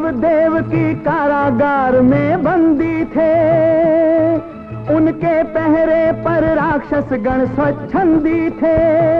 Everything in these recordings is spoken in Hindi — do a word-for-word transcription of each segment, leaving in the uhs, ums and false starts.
देव की कारागार में बंदी थे, उनके पहरे पर राक्षस गण स्वच्छंदी थे।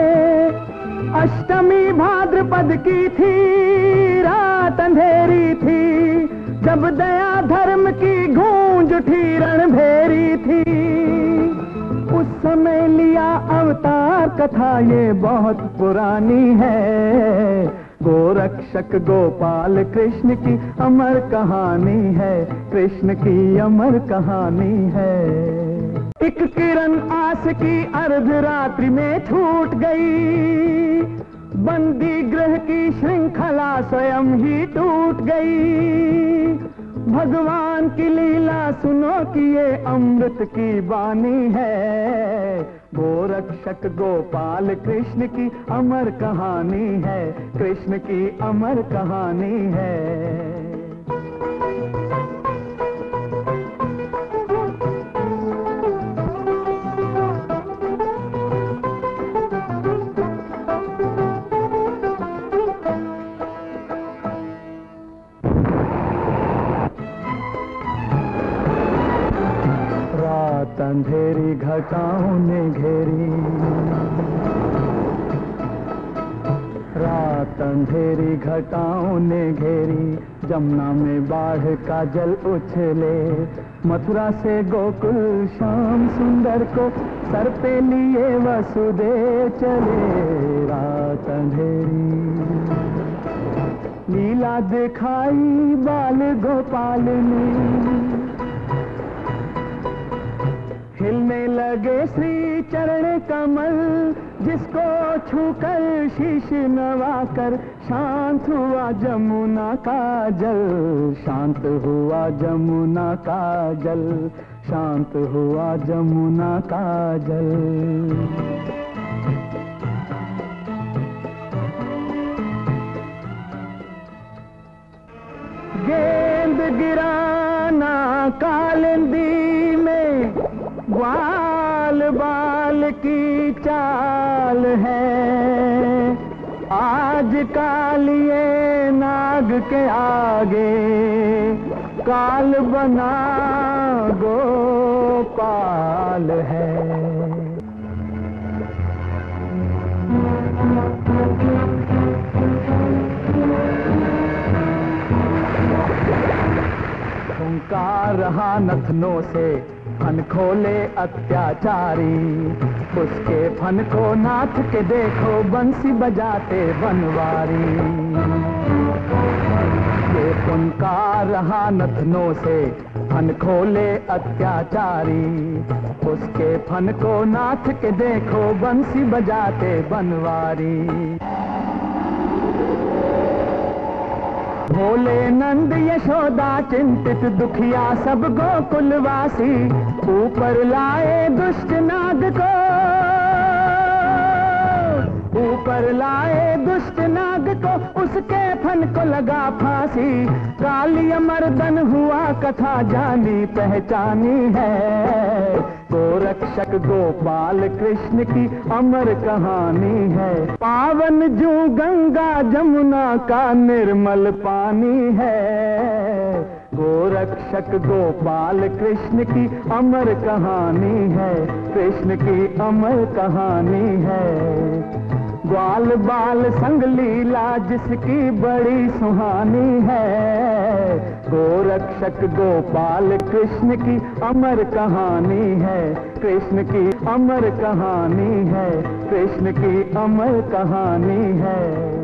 अष्टमी भाद्रपद की थी, रात अंधेरी थी, जब दया धर्म की गूंज उठी रणभेरी थी। उस समय लिया अवतार कथा ये बहुत पुरानी है, गोरक्षक गोपाल कृष्ण की अमर कहानी है, कृष्ण की अमर कहानी है। एक किरण आस की अर्धरात्रि में छूट गई, बंदी ग्रह की श्रृंखला स्वयं ही टूट गई। भगवान की लीला सुनो कि ये अमृत की बानी है, गोरक्षक गोपाल कृष्ण की अमर कहानी है, कृष्ण की अमर कहानी है। अंधेरी घटाओं ने घेरी, रात अंधेरी घटाओं ने घेरी, जमुना में बाढ़ का जल उछले। मथुरा से गोकुल श्याम सुंदर को सर पे लिए वसुदेव चले। रात अंधेरी लीला दिखाई बाल गोपाल ने, हिलने लगे श्री चरण कमल, जिसको छूकर शीश नवाकर शांत हुआ जमुना का जल, शांत हुआ जमुना का जल, शांत हुआ जमुना का जल। गेंद गिराना कालिंदी में ग्वाल बाल की चाल है, आज कालिए नाग के आगे काल बना गोपाल है। हुंकार रहा नथनों से फन खोले अत्याचारी, उसके फन को नाथ के देखो बंसी बजाते बनवारी। ये हुंकार रहा नथनों से फन खोले अत्याचारी, उसके फन को नाथ के देखो बंसी बजाते बनवारी। भोले नंद यशोदा चिंतित दुखिया सब गोकुलवासी, ऊपर लाए दुष्ट नाग को, ऊपर लाए दुष्ट नाग को, उसके फन को लगा फांसी। काली मर्दन हुआ कथा जानी पहचानी है, गोरक्षक गोपाल कृष्ण की अमर कहानी है। पावन जू गंगा जमुना का निर्मल पानी है, गोरक्षक गोपाल कृष्ण की अमर कहानी है, कृष्ण की अमर कहानी है। ग्वाल बाल संग लीला जिसकी बड़ी सुहानी है, गोरक्षक गोपाल कृष्ण की अमर कहानी है, कृष्ण की अमर कहानी है, कृष्ण की अमर कहानी है।